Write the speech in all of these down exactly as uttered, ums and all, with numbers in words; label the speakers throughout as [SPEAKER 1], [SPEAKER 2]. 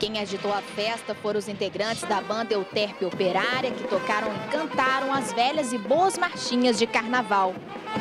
[SPEAKER 1] Quem agitou a festa foram os integrantes da banda Euterpe Operária, que tocaram e cantaram as velhas e boas marchinhas de carnaval.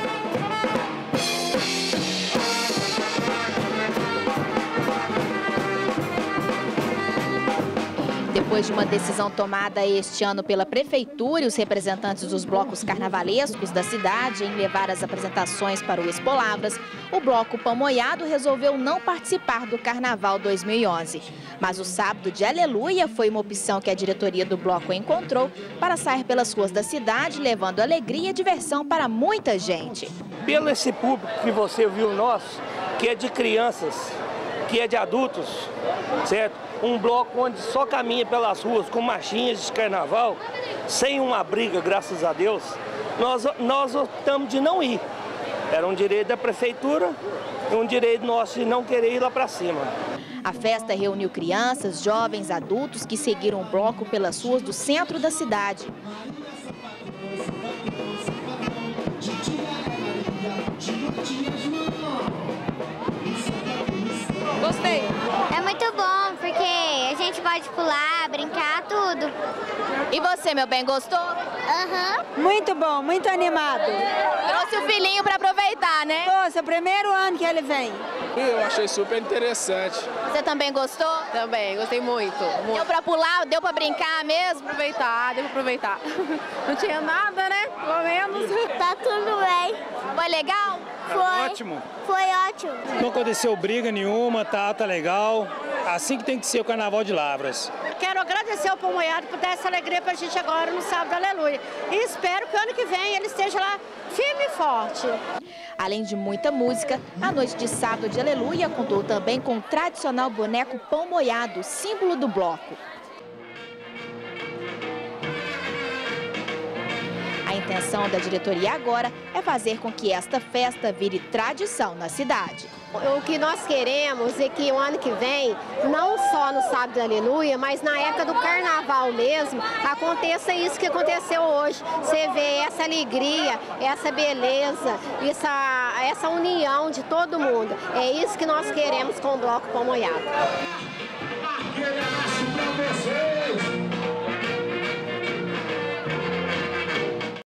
[SPEAKER 1] Depois de uma decisão tomada este ano pela Prefeitura e os representantes dos blocos carnavalescos da cidade em levar as apresentações para o Expo Lavras, o bloco Pamoiado resolveu não participar do Carnaval dois mil e onze. Mas o sábado de Aleluia foi uma opção que a diretoria do bloco encontrou para sair pelas ruas da cidade, levando alegria e diversão para muita gente.
[SPEAKER 2] Pelo esse público que você viu nosso, que é de crianças, que é de adultos, certo? Um bloco onde só caminha pelas ruas com marchinhas de carnaval, sem uma briga, graças a Deus, nós, nós optamos de não ir. Era um direito da prefeitura e um direito nosso de não querer ir lá para cima.
[SPEAKER 1] A festa reuniu crianças, jovens, adultos que seguiram o bloco pelas ruas do centro da cidade.
[SPEAKER 3] Gostei.
[SPEAKER 4] É muito bom, porque a gente pode pular, brincar, tudo.
[SPEAKER 1] E você, meu bem, gostou?
[SPEAKER 4] Aham.
[SPEAKER 5] Uhum. Muito bom, muito animado.
[SPEAKER 1] Trouxe o filhinho para aproveitar, né?
[SPEAKER 5] Trouxe, é o primeiro ano que ele vem.
[SPEAKER 6] Eu achei super interessante.
[SPEAKER 1] Você também gostou?
[SPEAKER 3] Também, gostei muito. muito.
[SPEAKER 1] Deu para pular, deu para brincar mesmo?
[SPEAKER 3] Aproveitar, deu para aproveitar. Não tinha nada, né? Pelo menos.
[SPEAKER 4] Tá tudo bem.
[SPEAKER 1] Foi legal?
[SPEAKER 4] Foi.
[SPEAKER 6] Ótimo.
[SPEAKER 4] Foi ótimo.
[SPEAKER 6] Não aconteceu briga nenhuma, tá, tá legal. Assim que tem que ser o Carnaval de Lavras.
[SPEAKER 7] Quero agradecer ao Pamoiado por dar essa alegria pra gente agora no sábado, aleluia. E espero que ano que vem ele esteja lá firme e forte.
[SPEAKER 1] Além de muita música, a noite de sábado de Aleluia contou também com o tradicional boneco pão moiado, símbolo do bloco. A intenção da diretoria agora é fazer com que esta festa vire tradição na cidade.
[SPEAKER 8] O que nós queremos é que o ano que vem, não só no sábado de Aleluia, mas na época do carnaval mesmo, aconteça isso que aconteceu hoje. Você vê essa alegria, essa beleza, essa, essa união de todo mundo. É isso que nós queremos com o Bloco Pamoiado.